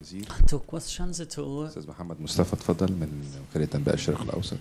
وزير. Two questions to استاذ محمد مصطفى اتفضل من وكالة انباء الشرق الاوسط.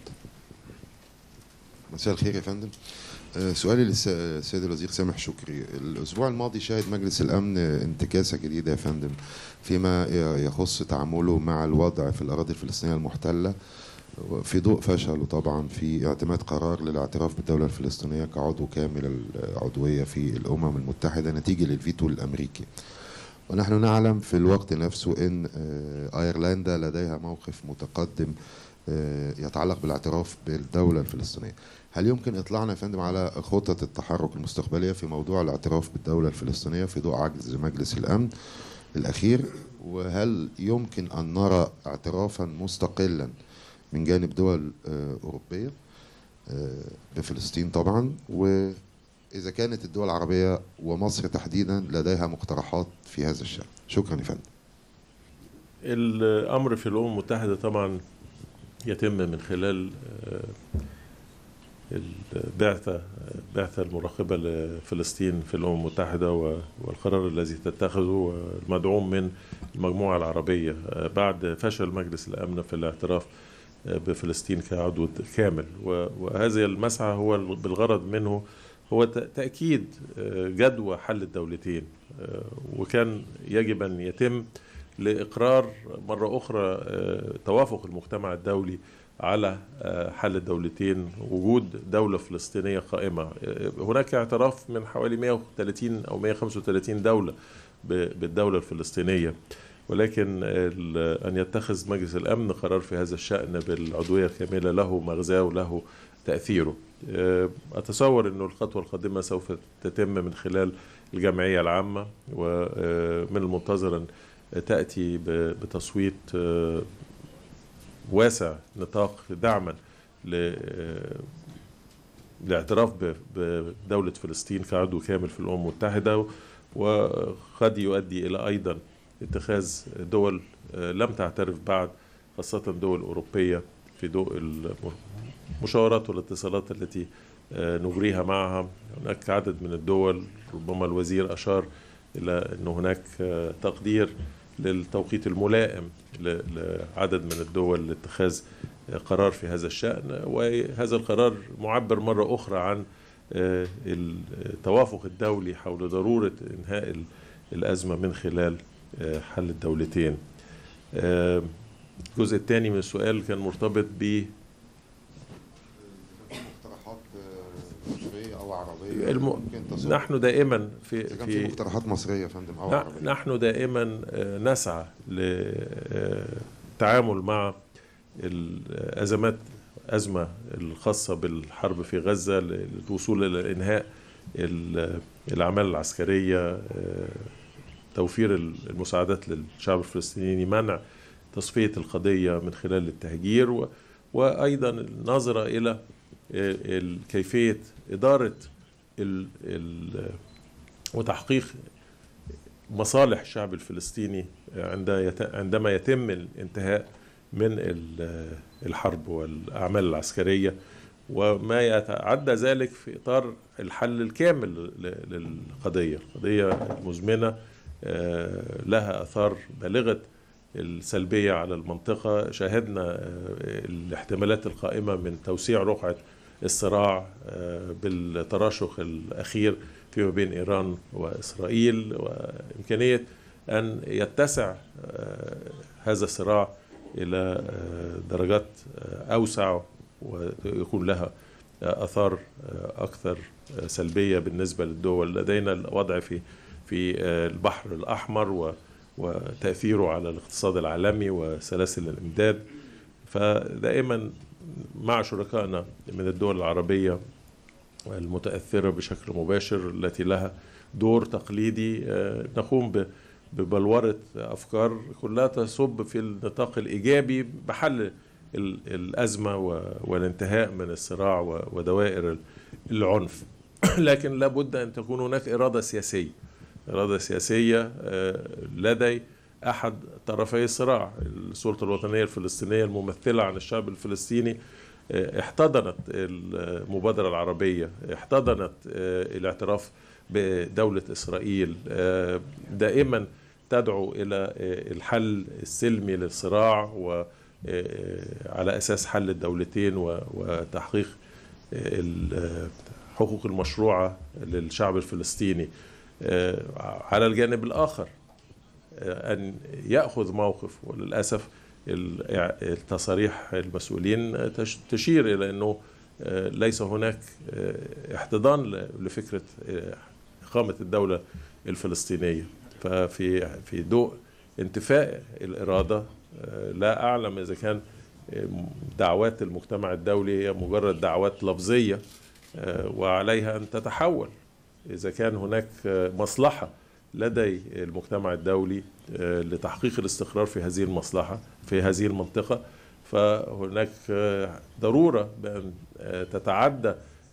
مساء الخير يا فندم. سؤالي للسيد الوزير سامح شكري. الأسبوع الماضي شهد مجلس الأمن انتكاسة جديدة يا فندم فيما يخص تعامله مع الوضع في الأراضي الفلسطينية المحتلة، في ضوء فشله طبعا في اعتماد قرار للاعتراف بالدولة الفلسطينية كعضو كامل العضوية في الأمم المتحدة نتيجة للفيتو الأمريكي. ونحن نعلم في الوقت نفسه أن أيرلندا لديها موقف متقدم يتعلق بالاعتراف بالدولة الفلسطينية. هل يمكن إطلاعنا يا فندم على خطط التحرك المستقبلية في موضوع الاعتراف بالدولة الفلسطينية في ضوء عجز مجلس الأمن الأخير؟ وهل يمكن أن نرى اعترافا مستقلا من جانب دول أوروبية بفلسطين طبعا، وإذا كانت الدول العربية ومصر تحديدا لديها مقترحات في هذا الشأن؟ شكرا يا فندم. الأمر في الأمم المتحدة طبعا يتم من خلال البعثة المراقبة لفلسطين في الأمم المتحدة، والقرار الذي تتخذه المدعوم من المجموعة العربية بعد فشل مجلس الأمن في الاعتراف بفلسطين كعضو كامل. وهذا المسعى هو بالغرض منه هو تأكيد جدوى حل الدولتين، وكان يجب أن يتم لإقرار مرة أخرى توافق المجتمع الدولي على حل الدولتين، وجود دولة فلسطينية قائمة. هناك اعتراف من حوالي 130 أو 135 دولة بالدولة الفلسطينية، ولكن أن يتخذ مجلس الأمن قرار في هذا الشأن بالعضوية الكاملة له مغزاه وله تأثيره. أتصور أن الخطوة القادمة سوف تتم من خلال الجمعية العامة، ومن المنتظر أن تأتي بتصويت واسع نطاق دعما للاعتراف بدولة فلسطين كعضو كامل في الأمم المتحدة، وقد يؤدي إلى أيضا اتخاذ دول لم تعترف بعد، خاصة دول أوروبية، في ضوء المشاورات والاتصالات التي نجريها معها. هناك عدد من الدول، ربما الوزير أشار إلى أن هناك تقدير للتوقيت الملائم لعدد من الدول لاتخاذ قرار في هذا الشأن، وهذا القرار معبر مرة أخرى عن التوافق الدولي حول ضرورة إنهاء الأزمة من خلال حل الدولتين. الجزء الثاني من السؤال كان مرتبط ب مقترحات مصرية أو عربية. نحن دائما في مقترحات مصرية يا فندم أو عربية. نحن دائما نسعى للتعامل مع الأزمة الخاصة بالحرب في غزة، للوصول إلى إنهاء الأعمال العسكرية، توفير المساعدات للشعب الفلسطيني، منع تصفية القضية من خلال التهجير، وأيضا النظرة إلى كيفية إدارة وتحقيق مصالح الشعب الفلسطيني عندما يتم الانتهاء من الحرب والأعمال العسكرية، وما يتعدى ذلك في إطار الحل الكامل للقضية. القضية مزمنة لها آثار بالغة السلبية على المنطقة. شاهدنا الاحتمالات القائمة من توسيع رقعة الصراع بالتراشق الأخير فيما بين إيران وإسرائيل، وإمكانية أن يتسع هذا الصراع إلى درجات أوسع ويكون لها آثار أكثر سلبية بالنسبة للدول. لدينا الوضع في البحر الأحمر وتأثيره على الاقتصاد العالمي وسلاسل الإمداد. فدائما مع شركائنا من الدول العربية المتأثرة بشكل مباشر التي لها دور تقليدي نقوم ببلورة أفكار كلها تصب في النطاق الإيجابي بحل الأزمة والانتهاء من الصراع ودوائر العنف. لكن لابد أن تكون هناك إرادة سياسية لدي أحد طرفي الصراع. السلطة الوطنية الفلسطينية الممثلة عن الشعب الفلسطيني احتضنت المبادرة العربية، احتضنت الاعتراف بدولة إسرائيل. دائما تدعو إلى الحل السلمي للصراع وعلى أساس حل الدولتين وتحقيق الحقوق المشروعة للشعب الفلسطيني. على الجانب الآخر أن يأخذ موقف، وللأسف التصاريح المسؤولين تشير إلى أنه ليس هناك احتضان لفكرة إقامة الدولة الفلسطينية. ففي ضوء انتفاء الإرادة لا أعلم إذا كان دعوات المجتمع الدولي هي مجرد دعوات لفظية وعليها أن تتحول إذا كان هناك مصلحة لدي المجتمع الدولي لتحقيق الاستقرار في هذه المصلحة في هذه المنطقة، فهناك ضرورة بأن تتعدى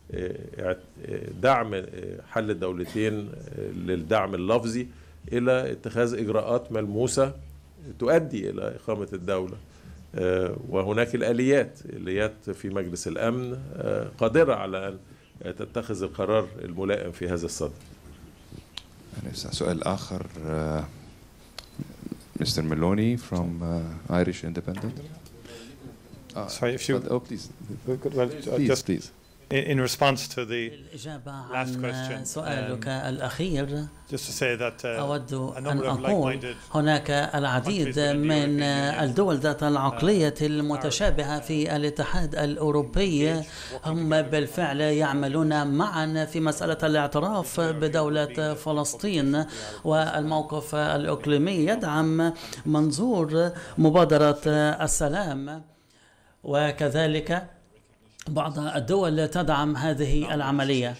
دعم حل الدولتين للدعم اللفظي إلى اتخاذ إجراءات ملموسة تؤدي إلى إقامة الدولة. وهناك الآليات في مجلس الأمن قادرة على أن تتخذ القرار الملائم في هذا الصدد. سؤال آخر Mr. Meloni from Irish Independent. Sorry, if you... please. Please. In response to the last عن question, سؤالك الأخير، just to say that أود a أن number of أقول like-minded هناك العديد من الدول ذات العقلية المتشابهة في الاتحاد الأوروبي هم بالفعل يعملون معا في مسألة الاعتراف بدولة فلسطين، والموقف الإقليمي يدعم منظور مبادرة السلام، وكذلك بعض الدول تدعم هذه العملية،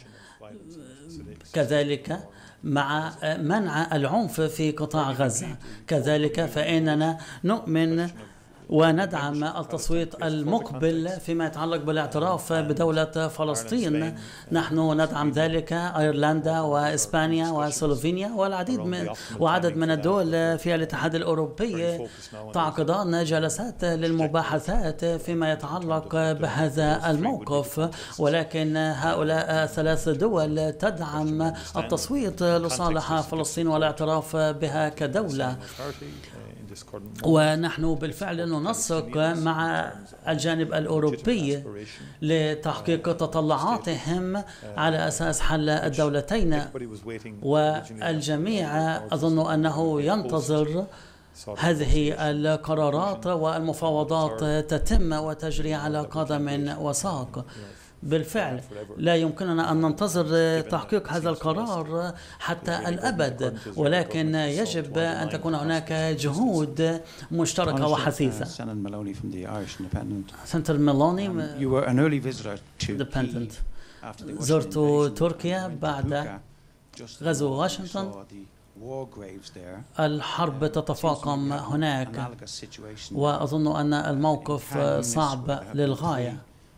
كذلك مع منع العنف في قطاع غزة. كذلك فإننا نؤمن وندعم التصويت المقبل فيما يتعلق بالاعتراف بدولة فلسطين. نحن ندعم ذلك أيرلندا وإسبانيا وسلوفينيا والعديد وعدد من الدول في الاتحاد الأوروبي تعقدان جلسات للمباحثات فيما يتعلق بهذا الموقف، ولكن هؤلاء الثلاث دول تدعم التصويت لصالح فلسطين والاعتراف بها كدولة. ونحن بالفعل ننسق مع الجانب الأوروبي لتحقيق تطلعاتهم على أساس حل الدولتين، والجميع أظن أنه ينتظر هذه القرارات والمفاوضات تتم وتجري على قدم وساق. بالفعل لا يمكننا أن ننتظر تحقيق هذا القرار حتى الأبد، ولكن يجب أن تكون هناك جهود مشتركة وحثيثة. سنتر ميلوني Independent. زرت تركيا بعد غزو واشنطن. الحرب تتفاقم هناك، وأظن أن الموقف صعب للغاية.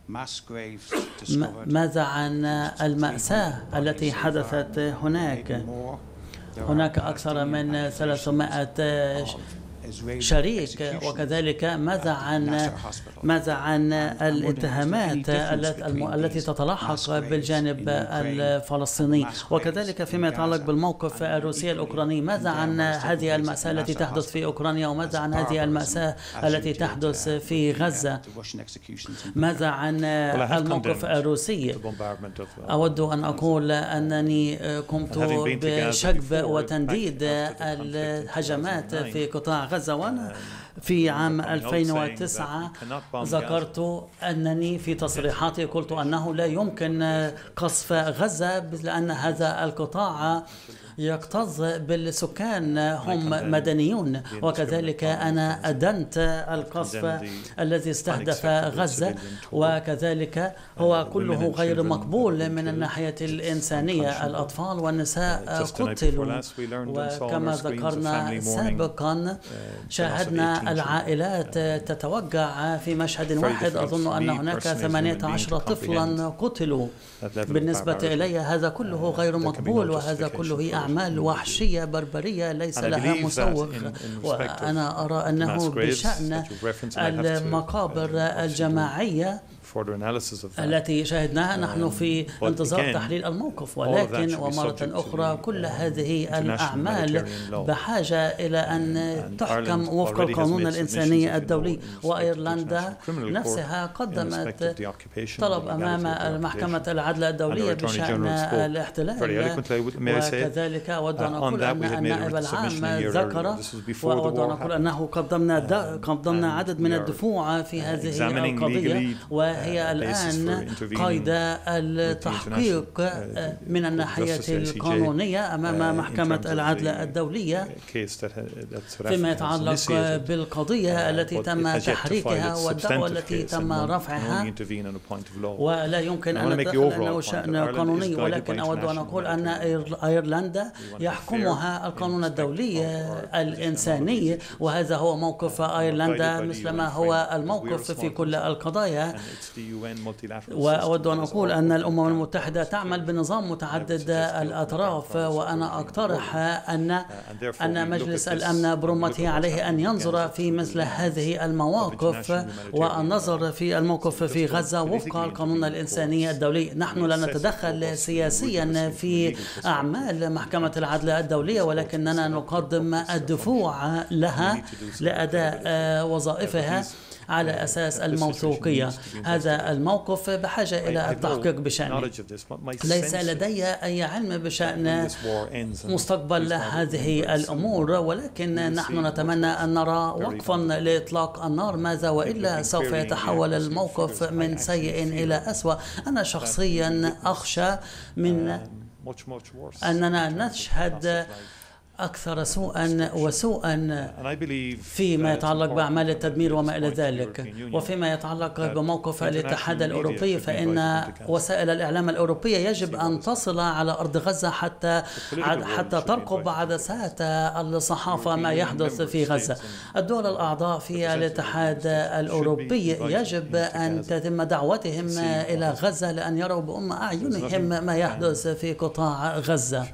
ماذا عن المأساة التي حدثت هناك؟ هناك أكثر من 300 شريك، وكذلك ماذا عن الاتهامات التي تتلاحق بالجانب الفلسطيني، وكذلك فيما يتعلق بالموقف الروسي الأوكراني؟ ماذا عن هذه المأساة التي تحدث في أوكرانيا، وماذا عن هذه المأساة التي تحدث في غزة؟ ماذا عن الموقف الروسي؟ أود أن أقول أنني قمت بشجب وتنديد الهجمات في قطاع غزة، وأنا في عام 2009 ذكرت أنني في تصريحاتي قلت أنه لا يمكن قصف غزة لأن هذا القطاع يكتظ بالسكان هم مدنيون، وكذلك أنا أدنت القصف الذي استهدف غزة، وكذلك هو كله غير مقبول من الناحية الإنسانية. الأطفال والنساء قتلوا، وكما ذكرنا سابقا شاهدنا العائلات تتوجع في مشهد واحد. أظن أن هناك 18 طفلا قتلوا. بالنسبة إلي هذا كله غير مقبول، وهذا كله أعمال وحشية بربرية ليس لها مسوغ. وأنا أرى أنه بشأن المقابر الجماعية التي شاهدناها. نحن في انتظار تحليل الموقف، ولكن ومرة أخرى كل هذه الأعمال بحاجة إلى أن تحكم وفق القانون الإنساني الدولي. وأيرلندا نفسها قدمت طلب أمام محكمة العدل الدولية بشأن الاحتلال. وكذلك أود أن أقول أن النائب العام ذكر، وأود أن أقول أنه قدمنا عدد من الدفوع في هذه القضية، وهي الآن قيد التحقيق من الناحية القانونية أمام محكمة العدل الدولية فيما يتعلق بالقضية التي تم تحريكها والدعوة التي تم رفعها. ولا يمكن أن نتدخل أنه شأن قانوني، ولكن أود أن أقول أن أيرلندا يحكمها القانون الدولي الإنساني، وهذا هو موقف أيرلندا مثلما هو الموقف في كل القضايا. وأود أن أقول أن الأمم المتحدة تعمل بنظام متعدد الأطراف، وأنا أقترح أن مجلس الأمن برمته عليه أن ينظر في مثل هذه المواقف، والنظر في الموقف في غزة وفق القانون الإنساني الدولي. نحن لا نتدخل سياسيا في أعمال محكمة العدل الدولية، ولكننا نقدم الدفوع لها لأداء وظائفها على أساس الموثوقية. هذا الموقف بحاجة إلى التحقيق بشأنه. ليس لدي أي علم بشأن مستقبل هذه الأمور، ولكن نحن نتمنى أن نرى وقفا لإطلاق النار، ماذا وإلا سوف يتحول الموقف من سيء إلى أسوأ. أنا شخصيا أخشى من أننا نشهد أكثر سوءا وسوءا فيما يتعلق بأعمال التدمير وما إلى ذلك. وفيما يتعلق بموقف الاتحاد الأوروبي، فإن وسائل الإعلام الأوروبية يجب أن تصل على أرض غزة حتى ترقب عدسات الصحافة ما يحدث في غزة. الدول الأعضاء في الاتحاد الأوروبي يجب أن تتم دعوتهم إلى غزة لأن يروا بأم أعينهم ما يحدث في قطاع غزة،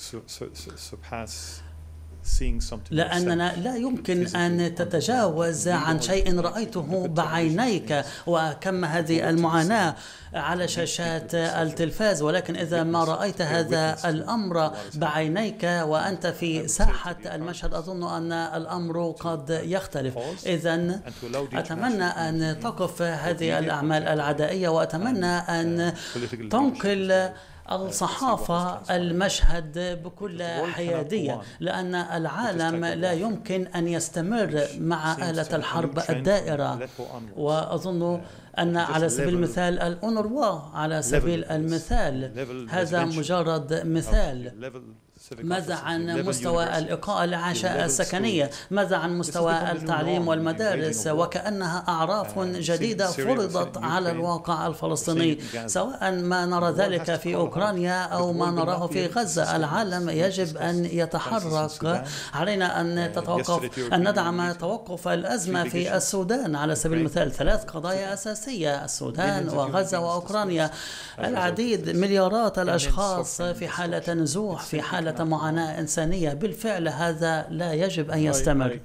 لأننا لا يمكن أن تتجاوز عن شيء رأيته بعينيك وكم هذه المعاناة على شاشات التلفاز. ولكن إذا ما رأيت هذا الأمر بعينيك وأنت في ساحة المشهد، أظن أن الأمر قد يختلف. إذن أتمنى أن تقف هذه الأعمال العدائية، وأتمنى أن تنقل الصحافة المشهد بكل حيادية، لأن العالم لا يمكن أن يستمر مع آلة الحرب الدائرة. وأظن أن على سبيل المثال الأونروا على سبيل المثال هذا مجرد مثال. ماذا عن مستوى الإعاشة السكنية؟ ماذا عن مستوى التعليم والمدارس؟ وكأنها أعراف جديدة فرضت على الواقع الفلسطيني، سواء ما نرى ذلك في أوكرانيا أو ما نراه في غزة. العالم يجب أن يتحرك. علينا أن ندعم توقف الأزمة في السودان على سبيل المثال. 3 قضايا أساسية: السودان وغزة وأوكرانيا. العديد مليارات الأشخاص في حالة نزوح، في حالة معاناة إنسانية. بالفعل هذا لا يجب أن يستمر.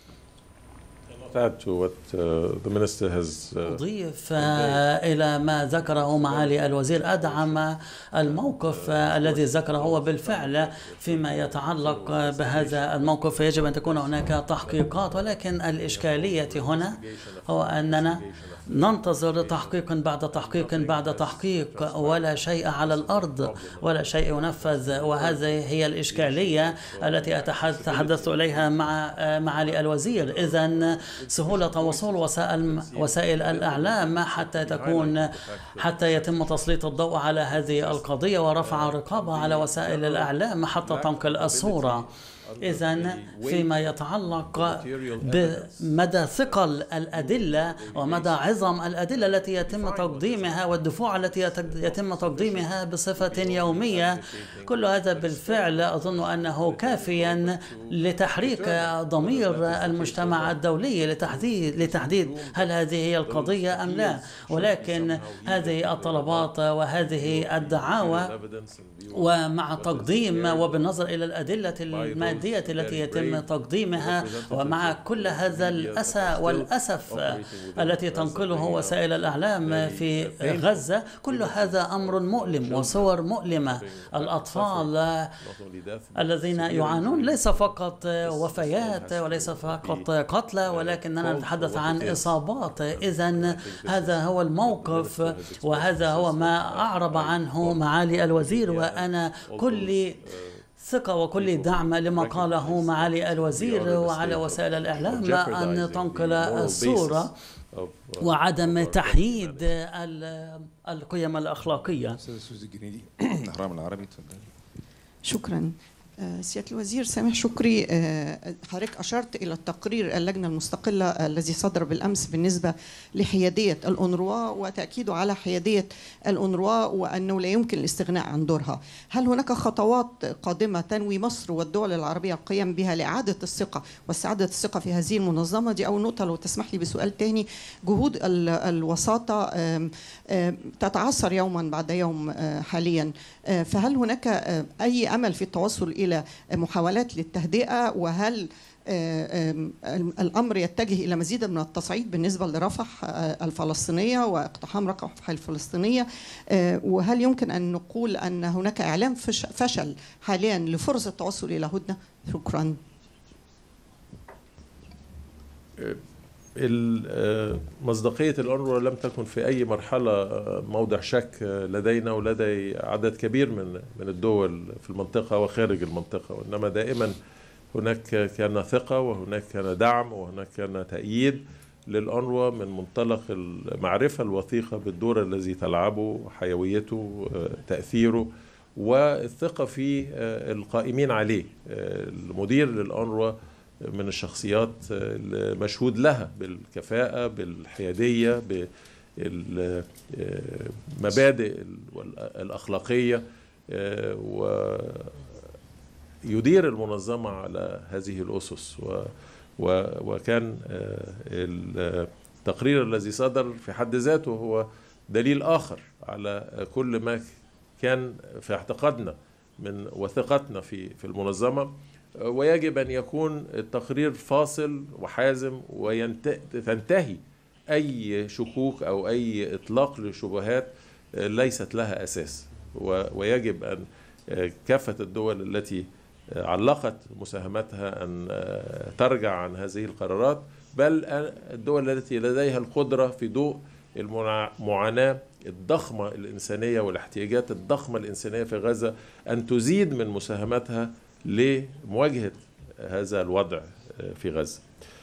أضيف إلى ما ذكره معالي الوزير. أدعم الموقف الذي ذكره. وبالفعل فيما يتعلق بهذا الموقف يجب أن تكون هناك تحقيقات، ولكن الإشكالية هنا هو أننا ننتظر تحقيق بعد تحقيق بعد تحقيق، ولا شيء على الأرض ولا شيء ينفذ. وهذه هي الإشكالية التي أتحدث إليها مع معالي الوزير. إذن سهولة وصول وسائل الإعلام حتى يتم تسليط الضوء على هذه القضية ورفع الرقابة على وسائل الإعلام حتى تنقل الصورة. إذن فيما يتعلق بمدى ثقل الأدلة ومدى عظم الأدلة التي يتم تقديمها والدفوع التي يتم تقديمها بصفة يومية، كل هذا بالفعل أظن أنه كافيا لتحريك ضمير المجتمع الدولي لتحديد هل هذه هي القضية أم لا. ولكن هذه الطلبات وهذه الدعاوى ومع تقديم وبالنظر إلى الأدلة المادية المادية التي يتم تقديمها، ومع كل هذا الأسى والأسف التي تنقله وسائل الإعلام في غزة، كل هذا أمر مؤلم وصور مؤلمة. الأطفال الذين يعانون ليس فقط وفيات وليس فقط قتلى، ولكننا نتحدث عن إصابات. إذن هذا هو الموقف، وهذا هو ما أعرب عنه معالي الوزير، وأنا كل ثقة وكل دعم لما قاله معالي الوزير وعلى وسائل الإعلام أن تنقل الصورة وعدم تحييد القيم الأخلاقية. الأهرام العربي، تفضل. شكرا. سيادة الوزير سامح شكري، حضرتك أشرت إلى التقرير اللجنة المستقلة الذي صدر بالأمس بالنسبة لحيادية الأونروا وتأكيده على حيادية الأونروا وأنه لا يمكن الاستغناء عن دورها. هل هناك خطوات قادمة تنوي مصر والدول العربية القيام بها لإعادة الثقة واستعادة الثقة في هذه المنظمة؟ دي أول نقطة. لو تسمح لي بسؤال تاني، جهود الوساطة تتعثر يوما بعد يوم حاليا، فهل هناك أي أمل في التوصل إلى محاولات للتهدئة؟ وهل الأمر يتجه إلى مزيد من التصعيد بالنسبة لرفح الفلسطينية واقتحام رفح الفلسطينية؟ وهل يمكن أن نقول أن هناك إعلام فشل حاليا لفرص التوصل إلى هدنة؟ شكرا. مصداقية الأونروا لم تكن في أي مرحلة موضع شك لدينا ولدي عدد كبير من الدول في المنطقة وخارج المنطقة، وإنما دائما هناك كان ثقة وهناك كان دعم وهناك كان تأييد للأونروا من منطلق المعرفة الوثيقة بالدور الذي تلعبه، حيويته، تأثيره، والثقة في القائمين عليه. المدير للأونروا من الشخصيات المشهود لها بالكفاءة، بالحيادية، بالمبادئ الأخلاقية، ويدير المنظمة على هذه الأسس. وكان التقرير الذي صدر في حد ذاته هو دليل آخر على كل ما كان في اعتقادنا من وثقتنا في المنظمة. ويجب أن يكون التقرير فاصل وحازم وتنتهي أي شكوك أو أي إطلاق لشبهات ليست لها أساس. ويجب أن كافة الدول التي علقت مساهمتها أن ترجع عن هذه القرارات، بل الدول التي لديها القدرة في ضوء المعاناة الضخمة الإنسانية والاحتياجات الضخمة الإنسانية في غزة أن تزيد من مساهمتها لمواجهة هذا الوضع في غزة.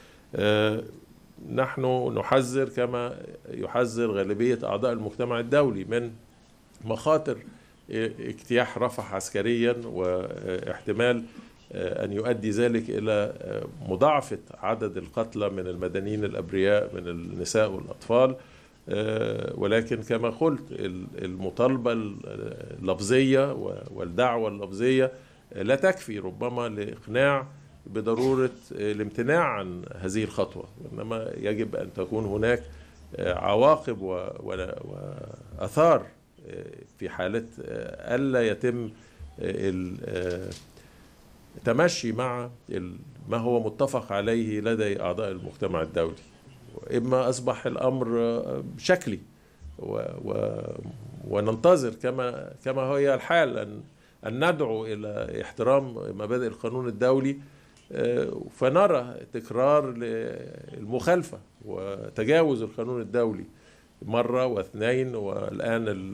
نحن نحذر كما يحذر غالبية أعضاء المجتمع الدولي من مخاطر اجتياح رفح عسكريا، واحتمال أن يؤدي ذلك إلى مضاعفة عدد القتلى من المدنيين الأبرياء من النساء والأطفال. ولكن كما قلت المطالبة اللفظية والدعوة اللفظية لا تكفي ربما لإقناع بضرورة الامتناع عن هذه الخطوة، وإنما يجب أن تكون هناك عواقب وأثار في حالة ألا يتم التمشي مع ما هو متفق عليه لدى أعضاء المجتمع الدولي. إما أصبح الأمر شكلي وننتظر كما هي الحال أن ندعو إلى احترام مبادئ القانون الدولي، فنرى تكرار للمخالفة وتجاوز القانون الدولي مرة واثنين. والآن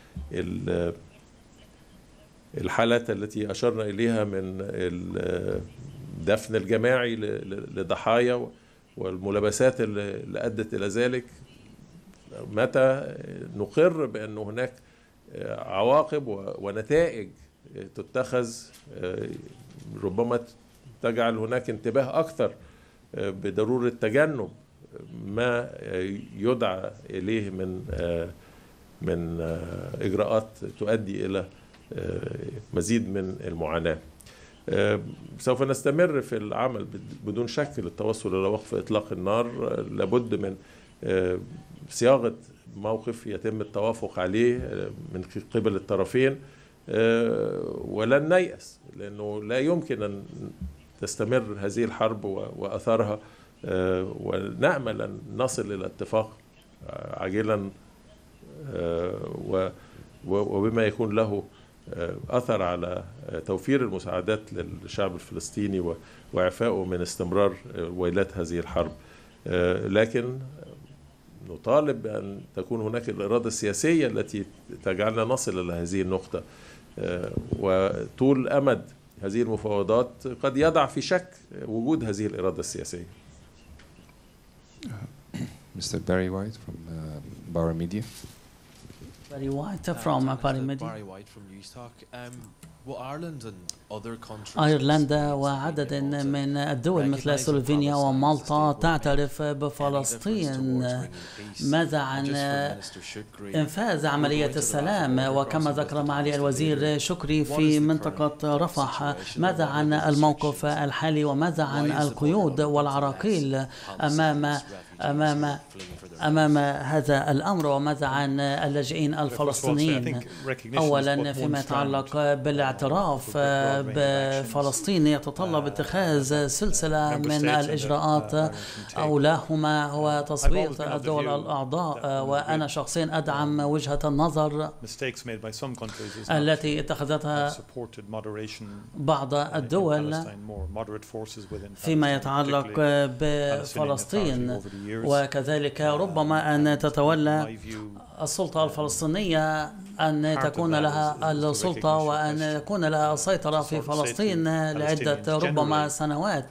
الحالات التي أشرنا إليها من الدفن الجماعي لضحايا والملابسات اللي أدت إلى ذلك، متى نقر بأن هناك عواقب ونتائج تتخذ ربما تجعل هناك انتباه أكثر بضرورة تجنب ما يدعى إليه من إجراءات تؤدي إلى مزيد من المعاناة. سوف نستمر في العمل بدون شك للتوصل إلى وقف إطلاق النار. لابد من صياغة موقف يتم التوافق عليه من قبل الطرفين، ولن نيأس، لأنه لا يمكن أن تستمر هذه الحرب وأثرها، ونأمل أن نصل إلى اتفاق عاجلا وبما يكون له أثر على توفير المساعدات للشعب الفلسطيني وإعفائه من استمرار ويلات هذه الحرب. لكن نطالب بأن تكون هناك الإرادة السياسية التي تجعلنا نصل إلى هذه النقطة، وطول أمد هذه المفاوضات قد يضع في شك وجود هذه الإرادة السياسية. Mr. Barry White from Bauer Media. Barry White from Bauer Media. Barry White from News Talk. Will Ireland and other countries أيرلندا وعدد من الدول مثل سلوفينيا ومالطا تعترف بفلسطين. ماذا عن إنفاذ عملية السلام؟ وكما ذكر معالي الوزير شكري في منطقة رفح، ماذا عن الموقف الحالي وماذا عن القيود والعراقيل أمام هذا الأمر، وماذا عن اللاجئين الفلسطينيين؟ أولا فيما يتعلق بالاعتراف بفلسطين يتطلب اتخاذ سلسلة من الإجراءات، أولاهما هو تصويت الدول الأعضاء، وأنا شخصيا أدعم وجهة النظر التي اتخذتها بعض الدول فيما يتعلق بفلسطين، وكذلك ربما أن تتولى السلطة الفلسطينية أن تكون لها السلطة وأن يكون لها السيطرة في فلسطين لعدة ربما سنوات.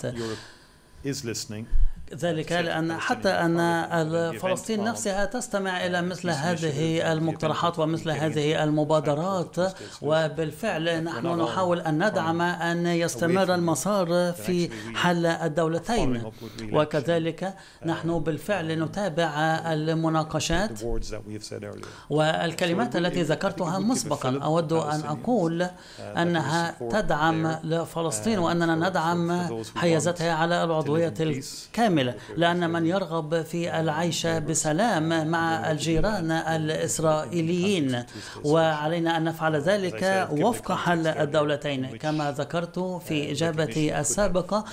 ذلك لأن حتى أن فلسطين نفسها تستمع إلى مثل هذه المقترحات ومثل هذه المبادرات، وبالفعل نحن نحاول أن ندعم أن يستمر المسار في حل الدولتين، وكذلك نحن بالفعل نتابع المناقشات والكلمات التي ذكرتها مسبقا. أود أن أقول أنها تدعم لفلسطين وأننا ندعم حيازتها على العضوية الكاملة، لأن من يرغب في العيش بسلام مع الجيران الإسرائيليين، وعلينا أن نفعل ذلك وفق حل الدولتين. كما ذكرت في إجابتي السابقة،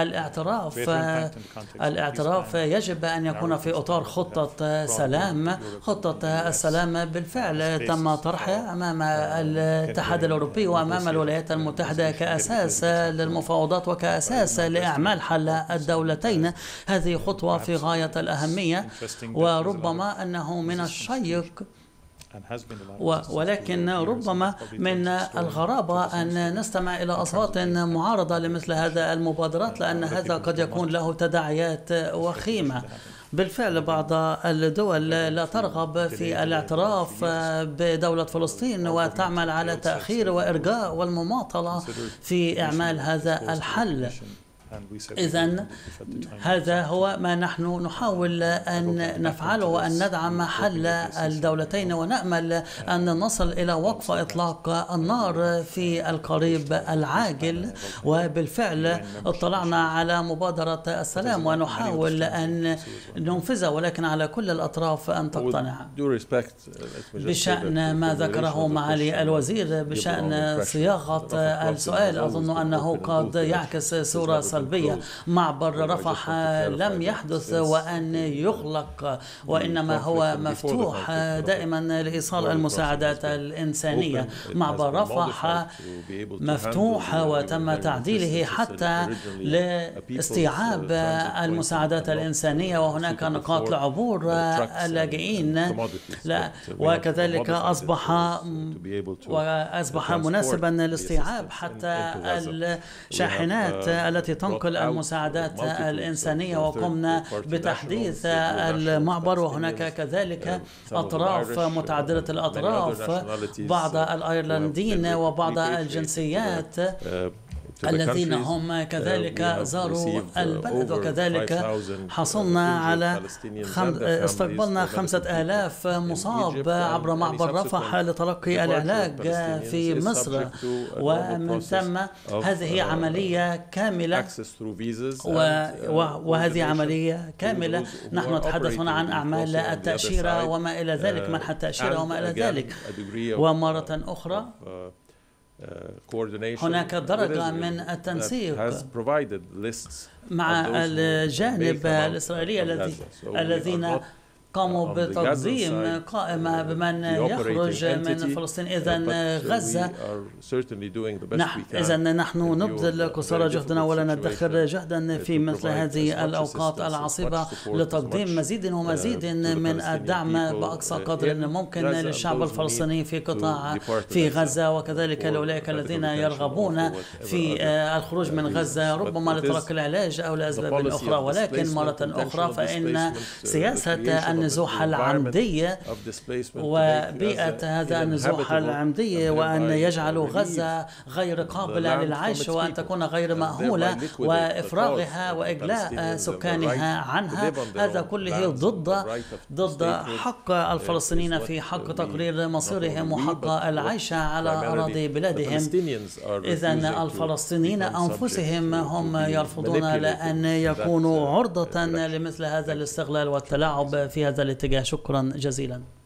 الاعتراف يجب أن يكون في إطار خطة سلام. خطة السلام بالفعل تم طرحها أمام الاتحاد الأوروبي وأمام الولايات المتحدة كأساس للمفاوضات وكأساس لإعمال حل الدولتين. هذه خطوة في غاية الأهمية، وربما أنه من الشيق ولكن ربما من الغرابة أن نستمع إلى أصوات معارضة لمثل هذا المبادرات، لأن هذا قد يكون له تداعيات وخيمة. بالفعل بعض الدول لا ترغب في الاعتراف بدولة فلسطين وتعمل على تأخير وإرجاء والمماطلة في إعمال هذا الحل. إذن هذا هو ما نحن نحاول أن نفعله، وأن ندعم حل الدولتين، ونأمل أن نصل إلى وقف إطلاق النار في القريب العاجل. وبالفعل اطلعنا على مبادرة السلام ونحاول أن ننفذها، ولكن على كل الأطراف أن تقتنع. بشأن ما ذكره معالي الوزير بشأن صياغة السؤال، أظن أنه قد يعكس صورة سلبية. معبر رفح لم يحدث وأن يغلق، وإنما هو مفتوح دائما لإيصال المساعدات الإنسانية. معبر رفح مفتوح وتم تعديله حتى لاستيعاب المساعدات الإنسانية، وهناك نقاط لعبور اللاجئين، وكذلك أصبح مناسبا للاستيعاب حتى الشاحنات التي تنقل المساعدات الإنسانية. وقمنا بتحديث المعبر، وهناك كذلك أطراف متعددة الأطراف، بعض الأيرلنديين وبعض الجنسيات الذين هم كذلك زاروا البلد، وكذلك حصلنا على استقبلنا 5000 مصاب عبر معبر رفح لتلقي العلاج في مصر، ومن ثم هذه عملية كاملة، وهذه عملية كاملة نحن نتحدث هنا عن أعمال التأشيرة وما إلى ذلك، منح التأشيرة وما إلى ذلك. ومرة أخرى هناك درجة من التنسيق مع الجانب الإسرائيلي الذين قاموا بتقديم قائمة بمن يخرج من فلسطين. إذن غزة نحن نبذل قصارى جهدنا ولا ندخر جهدا في مثل هذه الأوقات العصيبة لتقديم مزيد ومزيد من الدعم بأقصى قدر ممكن للشعب الفلسطيني في غزة، وكذلك لأولئك الذين يرغبون في الخروج من غزة ربما لترك العلاج أو لأسباب أخرى. ولكن مرة أخرى فإن سياسة النزوح العمدية وبيئة هذا النزوح العمدية وأن يجعلوا غزة غير قابلة للعيش وأن تكون غير مأهولة وإفراغها وإجلاء سكانها عنها، هذا كله ضد حق الفلسطينيين في حق تقرير مصيرهم وحق العيش على أراضي بلادهم. إذن الفلسطينيين أنفسهم هم يرفضون لأن يكونوا عرضة لمثل هذا الاستغلال والتلاعب في هذا الاتجاه. شكرا جزيلا.